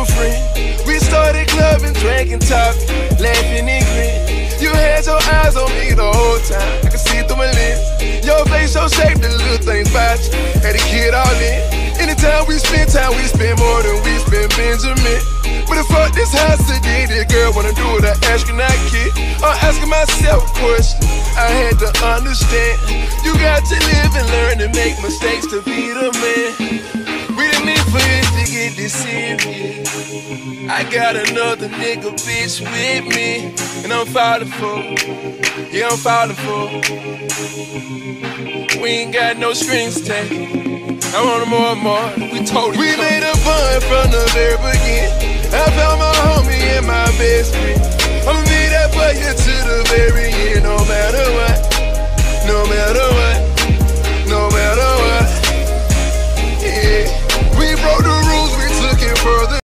friend. We started clubbing, drinking, talking, laughing and grinning. You had your eyes on me the whole time, I could see through my lens. Your face, your shape, the little things about you, had to get all in. Anytime we spend time, we spend more than we spend Benjamin. But if fuck this house today, this girl wanna do it, I astronaut kid. I'm asking myself a question, I had to understand. You got to live and learn to make mistakes to be the man. We didn't mean for it to get this serious. I got another nigga bitch with me, and I'm falling for it. Yeah, I'm falling for it. We ain't got no strings attached. I want more and more. We made a bond from the very